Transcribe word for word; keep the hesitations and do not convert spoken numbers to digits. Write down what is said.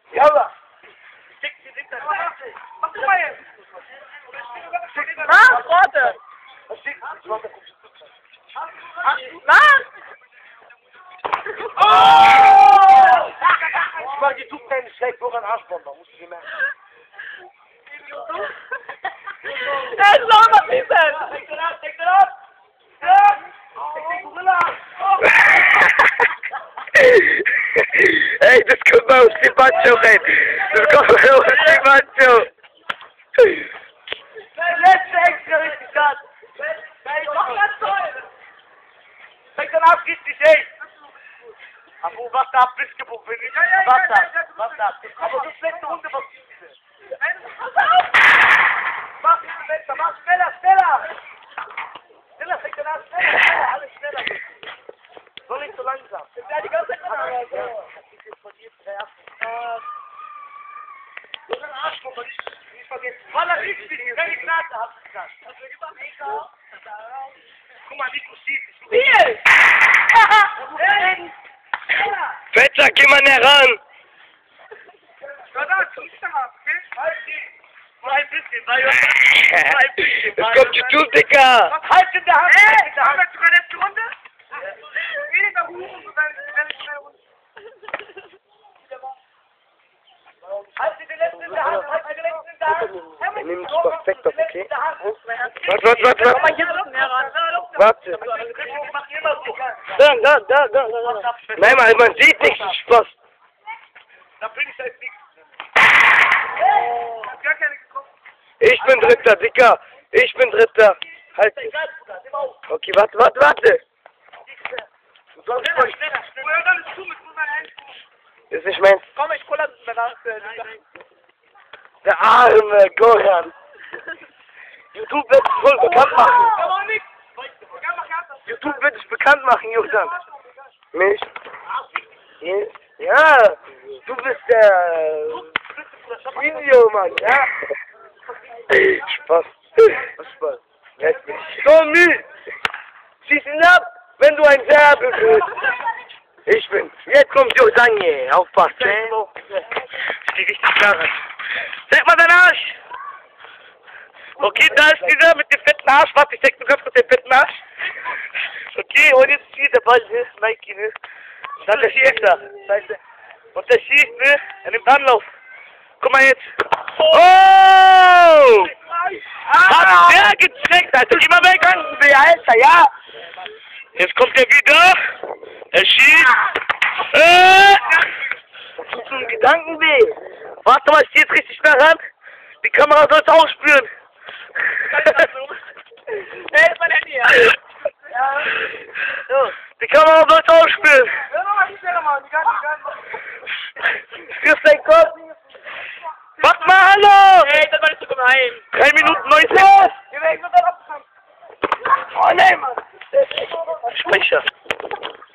Jalla! Mach du mal jetzt! Was? Warte! Was? Oh! Ich mach die Tubtränen schlecht vor ein Arschbomber, musst du dir merken. Er ist auch noch nicht selbst! Take it up, take it up! Ja! Take the Gorilla! Ey, das kommt mal aus die Macho rein. Das kommt mal aus die Macho. Der letzte extra richtig Gas! Mach das toll! Take den ab, gib dich, ey! Abu, was da ab, bist gebucht, wenn ich. Was da, was da. Aber das letzte Runde, was gibt es? Mach dich besser, mach schneller, schneller! Schneller, take den ab, schneller, schneller, alles schneller! Soll nicht so langsam. Ja, die ganze Zeit schneller! So ein Arschbomber, nicht, nicht vergessen. Voller richtig, keine Gnade, hab's gesagt. Guck mal, Nico schießt. Spiel! Fetter, geh mal näher ran. Ja, da, zum Start, okay? Halt die! Nur ein bisschen, weil nur ein bisschen. Es kommt YouTube, Dicker. Halt in der Hand, halt in der Haben Hand! wir sogar letzte Runde? Weniger Huren, so dann werde ich schnell runter. Halt sie den letzten in der Hand, halt sie den letzten in der Hand. Wir nehmen dich perfekt auf, okay? In der Hand. Warte, warte, warte, Komm mal warte. hier Luft näher ran. Warte. Ich mach immer so. Da, da, da, da, da. Nein, man, man sieht nichts, Spaß. Da bin ich jetzt nichts. Oh. Gar keine getroffen. Ich bin Dritter, Dicker. Ich bin Dritter. Halt dich. Egal, Bruder, nimm auf. Okay, warte, warte, warte. Du sollst schneller, schneller, schneller. Ja, dann ist du mit meinem Eins. Ist nicht meins. Komm, ich hol das danach. Der arme Goran. YouTube wird dich voll bekannt machen. Komm auch nicht. Ja, mach ja das. YouTube wird dich bekannt machen, Jordan. Nicht? Ja, du bist der Video, Mann, ja? Spaß. Was Spaß? So müde. Schieß ihn ab, wenn du ein Serbe bist. Ich bin. Jetzt kommt Jordan hier. Aufpassen. Ich geh richtig klar rein. Zeig mal deinen Arsch. Okay, da ist dieser mit dem fetten Arsch. Warte, ich zeig nur ganz kurz den fetten Arsch. Okay, und jetzt hier der Ball, ne? Nike, ne? Dann der schießt da. Und der schießt, ne? Er nimmt Anlauf. Guck mal jetzt. Oh! Hat der gecheckt, Alter. Geh mal weg, Alter, ja. Jetzt kommt er wieder. Er schießt. Äh! Das tut so einen Gedankenweh. Warte mal, ich zieh jetzt richtig nah ran. Die Kamera soll es auch spüren. Ey, ist mein Handy, ja. Ja. So, die Kamera soll es auch spüren. Ja, nochmal, nicht schneller machen. Die kann, die kann. Spürst deinen Kopf? Warte mal, hallo! Ey, das war nicht so gemein. drei Minuten neunzehn. Geh weg, wird dann abgefangen. Oh nein, Mann. Speicher.